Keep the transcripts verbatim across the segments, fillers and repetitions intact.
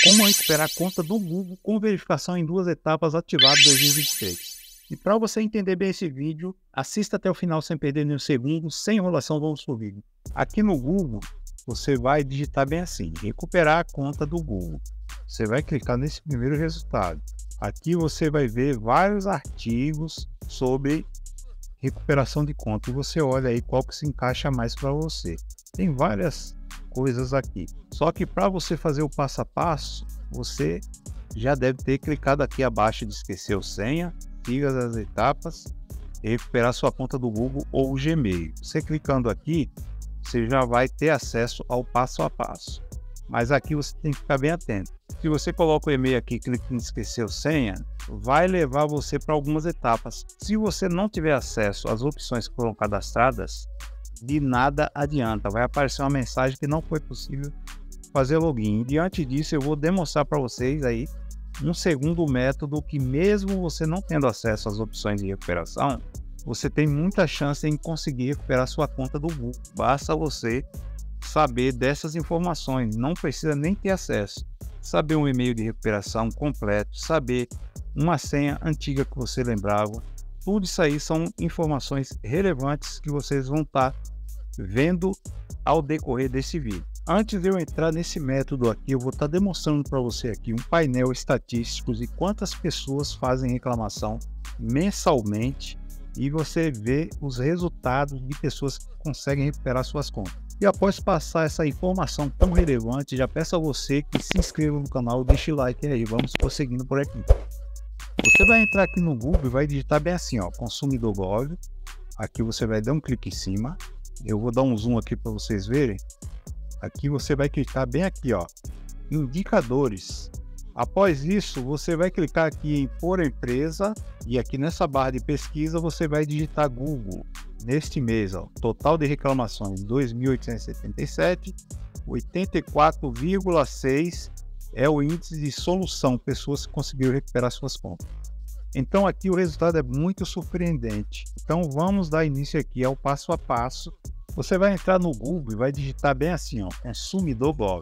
Como recuperar a conta do Google com verificação em duas etapas ativado dois mil e vinte e três. E para você entender bem esse vídeo, assista até o final sem perder nenhum segundo, sem enrolação, vamos pro vídeo. Aqui no Google, você vai digitar bem assim, recuperar a conta do Google. Você vai clicar nesse primeiro resultado. Aqui você vai ver vários artigos sobre recuperação de conta e você olha aí qual que se encaixa mais para você. Tem várias coisas aqui, só que para você fazer o passo a passo, você já deve ter clicado aqui abaixo de esquecer senha, siga as etapas e recuperar sua conta do Google ou o Gmail. Você clicando aqui, você já vai ter acesso ao passo a passo, mas aqui você tem que ficar bem atento. Se você coloca o e-mail aqui e clica em esquecer senha, vai levar você para algumas etapas. Se você não tiver acesso às opções que foram cadastradas, de nada adianta, vai aparecer uma mensagem que não foi possível fazer login. E diante disso eu vou demonstrar para vocês aí um segundo método que, mesmo você não tendo acesso às opções de recuperação, você tem muita chance em conseguir recuperar sua conta do Google. Basta você saber dessas informações, não precisa nem ter acesso, saber um e-mail de recuperação completo, saber uma senha antiga que você lembrava. Tudo isso aí são informações relevantes que vocês vão estar vendo ao decorrer desse vídeo. Antes de eu entrar nesse método aqui, eu vou estar demonstrando para você aqui um painel estatístico de quantas pessoas fazem reclamação mensalmente e você vê os resultados de pessoas que conseguem recuperar suas contas. E após passar essa informação tão relevante, já peço a você que se inscreva no canal, deixe like aí, vamos prosseguindo por aqui. Você vai entrar aqui no Google e vai digitar bem assim, ó, consumidor Gov. Aqui você vai dar um clique em cima. Eu vou dar um zoom aqui para vocês verem. Aqui você vai clicar bem aqui, ó, indicadores. Após isso, você vai clicar aqui em por empresa e aqui nessa barra de pesquisa você vai digitar Google. Neste mês, ó, total de reclamações dois mil oitocentos e setenta e sete, oitenta e quatro vírgula seis é o índice de solução, pessoas que conseguiram recuperar suas contas. Então aqui o resultado é muito surpreendente. Então vamos dar início aqui ao passo a passo. Você vai entrar no Google e vai digitar bem assim, ó, consumidor Gov.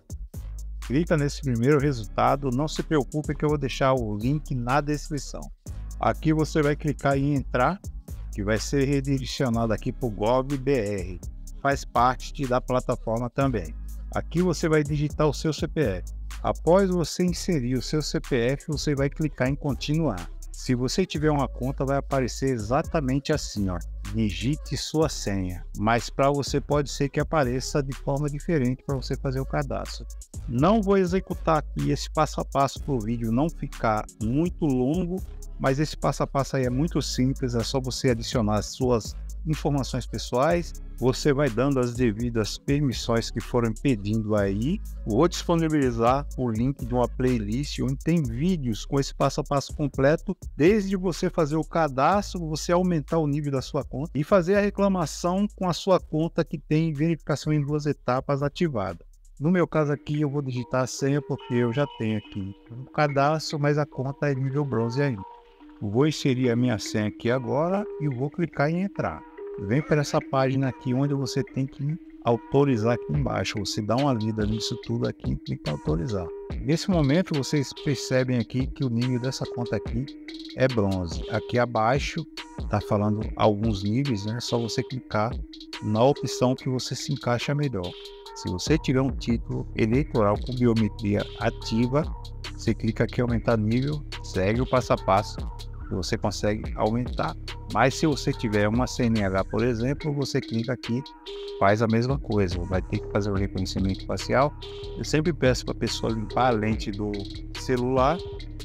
Clica nesse primeiro resultado, não se preocupe que eu vou deixar o link na descrição. Aqui você vai clicar em entrar, que vai ser redirecionado aqui para o Gov B R. Faz parte da plataforma também. Aqui você vai digitar o seu C P F. Após você inserir o seu C P F, você vai clicar em continuar. Se você tiver uma conta, vai aparecer exatamente assim, ó, digite sua senha, mas para você pode ser que apareça de forma diferente para você fazer o cadastro. Não vou executar aqui esse passo a passo para o vídeo não ficar muito longo, mas esse passo a passo aí é muito simples, é só você adicionar as suas informações pessoais, você vai dando as devidas permissões que foram pedindo aí. Vou disponibilizar o link de uma playlist onde tem vídeos com esse passo a passo completo, desde você fazer o cadastro, você aumentar o nível da sua conta e fazer a reclamação com a sua conta que tem verificação em duas etapas ativada. No meu caso aqui eu vou digitar a senha porque eu já tenho aqui o cadastro, mas a conta é nível bronze ainda. Vou inserir a minha senha aqui agora e vou clicar em entrar. Vem para essa página aqui onde você tem que autorizar aqui embaixo. Você dá uma lida nisso tudo aqui e clica em autorizar. Nesse momento vocês percebem aqui que o nível dessa conta aqui é bronze. Aqui abaixo está falando alguns níveis, né? É só você clicar na opção que você se encaixa melhor. Se você tiver um título eleitoral com biometria ativa, você clica aqui em aumentar nível, segue o passo a passo e você consegue aumentar. Mas se você tiver uma C N H, por exemplo, você clica aqui, faz a mesma coisa, vai ter que fazer o reconhecimento facial. Eu sempre peço para a pessoa limpar a lente do celular,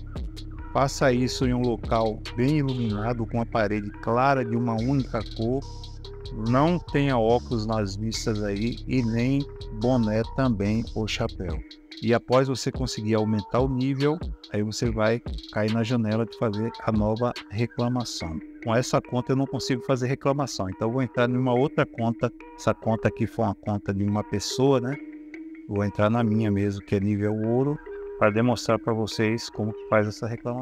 faça isso em um local bem iluminado, com a parede clara de uma única cor, não tenha óculos nas vistas aí e nem boné também ou chapéu. E após você conseguir aumentar o nível, aí você vai cair na janela de fazer a nova reclamação. Com essa conta eu não consigo fazer reclamação, então eu vou entrar em uma outra conta. Essa conta aqui foi uma conta de uma pessoa, né? Vou entrar na minha mesmo, que é nível ouro, para demonstrar para vocês como que faz essa reclamação.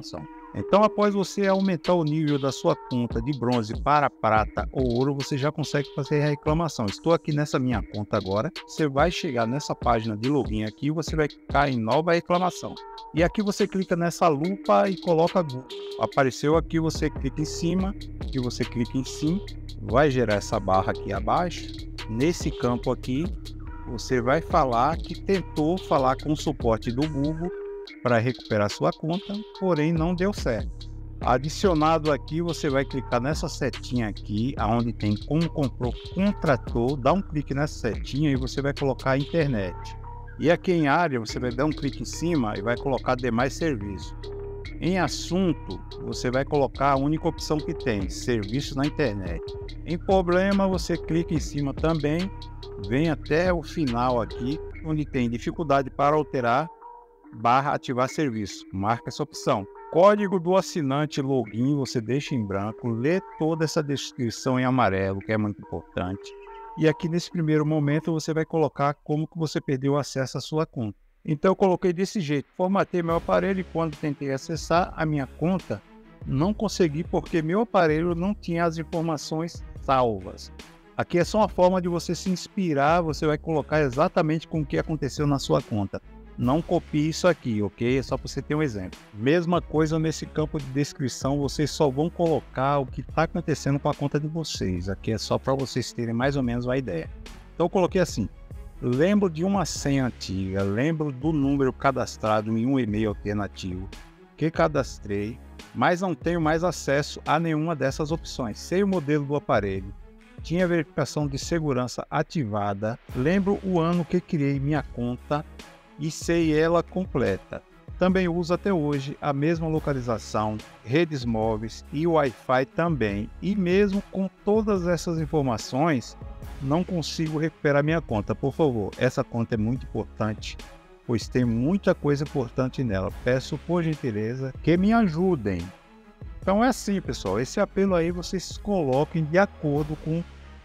Então, após você aumentar o nível da sua conta de bronze para prata ou ouro, você já consegue fazer a reclamação. Estou aqui nessa minha conta agora. Você vai chegar nessa página de login aqui, você vai clicar em nova reclamação. E aqui você clica nessa lupa e coloca Google. Apareceu aqui, você clica em cima e você clica em sim. Vai gerar essa barra aqui abaixo. Nesse campo aqui, você vai falar que tentou falar com o suporte do Google para recuperar sua conta, porém não deu certo. Adicionado aqui, você vai clicar nessa setinha aqui, aonde tem como comprou, contratou, dá um clique nessa setinha e você vai colocar a internet. E aqui em área, você vai dar um clique em cima e vai colocar demais serviços. Em assunto, você vai colocar a única opção que tem, serviços na internet. Em problema, você clica em cima também, vem até o final aqui, onde tem dificuldade para alterar, barra ativar serviço, marca essa opção. Código do assinante login você deixa em branco, lê toda essa descrição em amarelo, que é muito importante. E aqui nesse primeiro momento você vai colocar como que você perdeu o acesso à sua conta. Então eu coloquei desse jeito, formatei meu aparelho e quando tentei acessar a minha conta, não consegui porque meu aparelho não tinha as informações salvas. Aqui é só uma forma de você se inspirar, você vai colocar exatamente com o que aconteceu na sua conta. Não copie isso aqui, ok? É só para você ter um exemplo. Mesma coisa nesse campo de descrição, vocês só vão colocar o que está acontecendo com a conta de vocês. Aqui é só para vocês terem mais ou menos uma ideia. Então eu coloquei assim, lembro de uma senha antiga, lembro do número cadastrado em um e-mail alternativo que cadastrei, mas não tenho mais acesso a nenhuma dessas opções. Sei o modelo do aparelho, tinha verificação de segurança ativada, lembro o ano que criei minha conta, e sei ela completa. Também uso até hoje a mesma localização, redes móveis e Wi-Fi também. E mesmo com todas essas informações, não consigo recuperar minha conta. Por favor, essa conta é muito importante, pois tem muita coisa importante nela. Peço por gentileza que me ajudem. Então é assim, pessoal. Esse apelo aí vocês coloquem de acordo com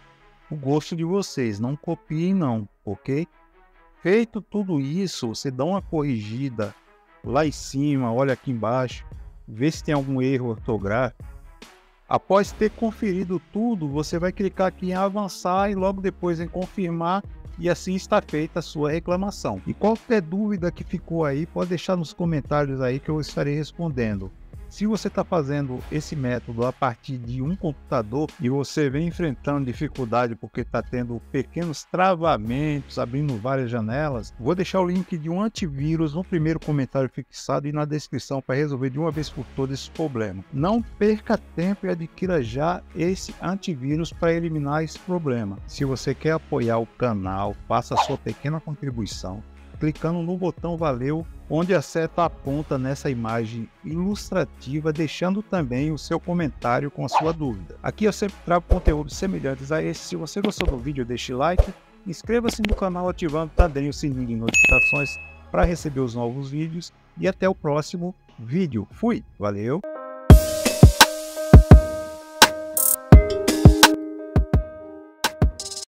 o gosto de vocês. Não copiem não, ok? Feito tudo isso, você dá uma corrigida lá em cima, olha aqui embaixo, vê se tem algum erro ortográfico. Após ter conferido tudo, você vai clicar aqui em avançar e logo depois em confirmar e assim está feita a sua reclamação. E qualquer dúvida que ficou aí, pode deixar nos comentários aí que eu estarei respondendo. Se você está fazendo esse método a partir de um computador e você vem enfrentando dificuldade porque está tendo pequenos travamentos, abrindo várias janelas, vou deixar o link de um antivírus no primeiro comentário fixado e na descrição para resolver de uma vez por todas esse problema. Não perca tempo e adquira já esse antivírus para eliminar esse problema. Se você quer apoiar o canal, faça a sua pequena contribuição clicando no botão valeu, onde a seta aponta nessa imagem ilustrativa, deixando também o seu comentário com a sua dúvida. Aqui eu sempre trago conteúdos semelhantes a esse. Se você gostou do vídeo, deixe like, inscreva-se no canal ativando também o sininho de notificações para receber os novos vídeos e até o próximo vídeo. Fui, valeu!